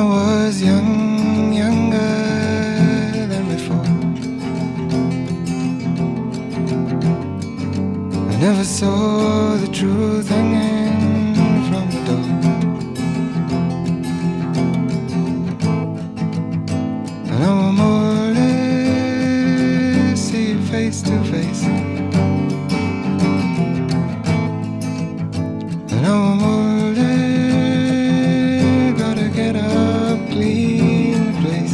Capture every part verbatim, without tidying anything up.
was young, younger than before. I never saw the truth hanging from the door. And now I'm older, see you face to face. And now I'm older, gotta get up, clean the place.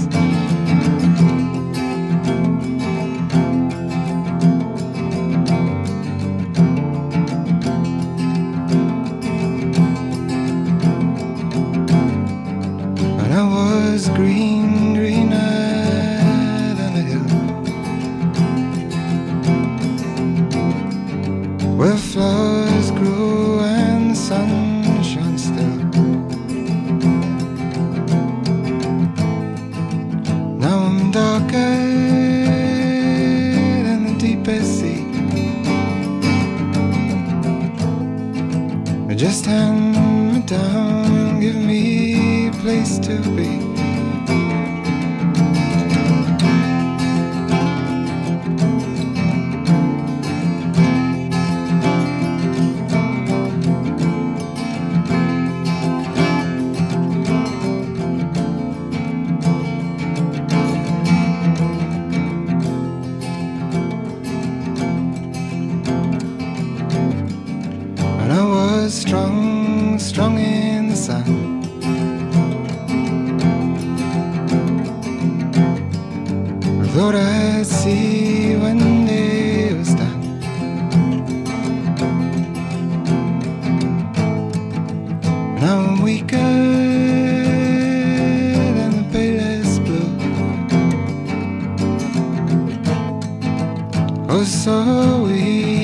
And I was green, greener than the hill, where flowers grew and the sun shone still. Now I'm darker than the deepest sea. Just hand me down, give me a place to be. And I was strong, strong in the sun. I thought I'd see when day was done. Now I'm weaker than the palest blue. Oh, so weak.